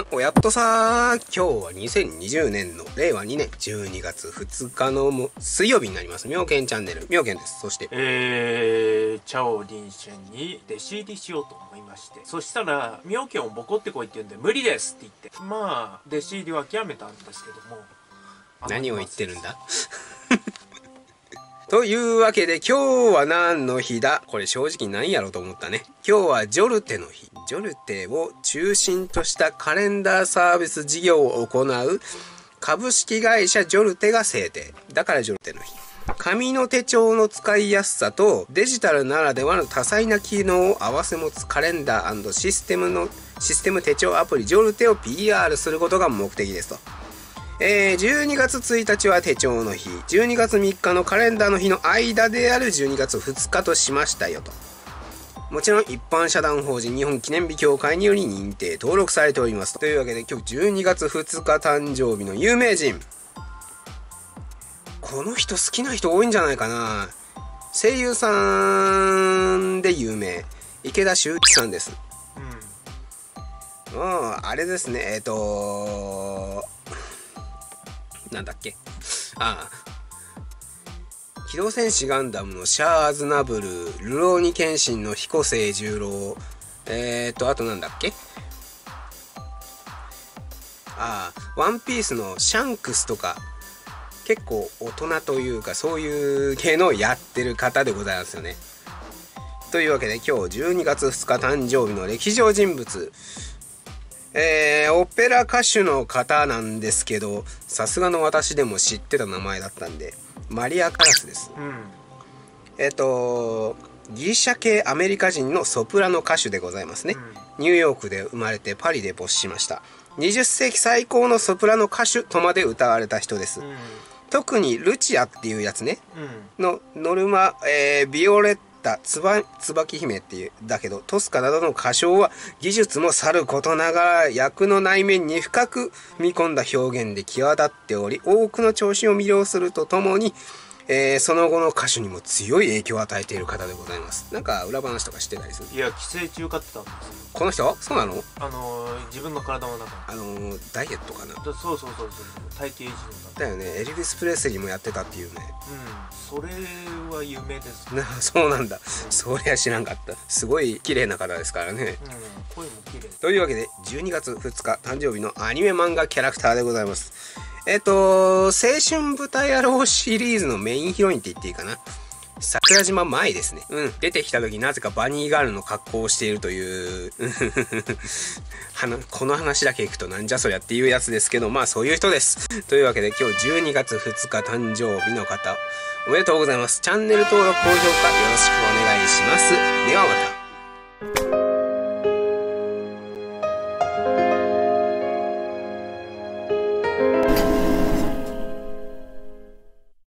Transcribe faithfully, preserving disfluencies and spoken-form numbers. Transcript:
ん、おやっとさー、今日はにせんにじゅうねんのれいわにねんじゅうにがつふつかのも水曜日になります。みょうけんチャンネル、みょうけんです。そしてえー、チャオリンシェンに弟子入りしようと思いまして、そしたらみょうけんをボコってこいって言うんで無理ですって言って、まあ弟子入りは諦めたんですけども、 何を言ってるんだというわけで今日は何の日だ。これ正直何やろうと思ったね。今日はジョルテの日。ジョルテを中心としたカレンダーサービス事業を行う株式会社ジョルテが制定。だからジョルテの日。紙の手帳の使いやすさとデジタルならではの多彩な機能を併せ持つカレンダー&システムのシステム手帳アプリジョルテを ピーアール することが目的ですと。えー、じゅうにがつついたちは手帳の日、じゅうにがつみっかのカレンダーの日の間であるじゅうにがつふつかとしましたよと。もちろん一般社団法人日本記念日協会により認定登録されておりますと。というわけで今日じゅうにがつふつか誕生日の有名人、この人好きな人多いんじゃないかな。声優さんで有名、池田秀一さんです。うん、ああれですね、えっ、ー、となんだっけ、ああ機動戦士ガンダムのシャア・アズナブル、ルローニケンシンの彦星十郎、えーとあとなんだっけ、ああワンピースのシャンクスとか、結構大人というかそういう系のをやってる方でございますよね。というわけで今日じゅうにがつふつか誕生日の歴上人物、えー、オペラ歌手の方なんですけど、さすがの私でも知ってた名前だったんで、マリア・カラスです。うん、えっとギリシャ系アメリカ人のソプラノ歌手でございますね。うん、ニューヨークで生まれてパリで没しました。はたちせいき最高のソプラノ歌手とまで歌われた人です。うん、特にルチアっていうやつね、うん、のノルマ、えー、ビオレッタつば椿姫っていうだけどトスカなどの歌唱は技術もさることながら役の内面に深く踏み込んだ表現で際立っており、多くの聴衆を魅了するとともに、えー、その後の歌手にも強い影響を与えている方でございます。なんか裏話とか知ってたりする？ いや、寄生虫飼ってたんですよこの人。そうなの？ あのー、自分の体の中あのー、ダイエットかな。 そうそうそうそう、体型維持のだよね。エルヴィス・プレスリーもやってたっていうね。 うん、それは有名ですな。そうなんだ、うん、そりゃ知らんかった。すごい綺麗な方ですからね。 うん、声も綺麗。 というわけでじゅうにがつふつか誕生日のアニメ漫画キャラクターでございます。えっと青春豚野郎シリーズのメインヒロインって言っていいかな。桜島舞ですね。うん。出てきた時なぜかバニーガールの格好をしているというこの話だけいくとなんじゃそりゃっていうやつですけど、まあそういう人です。というわけで今日じゅうにがつふつか誕生日の方おめでとうございます。チャンネル登録高評価よろしくお願いします。ではまた。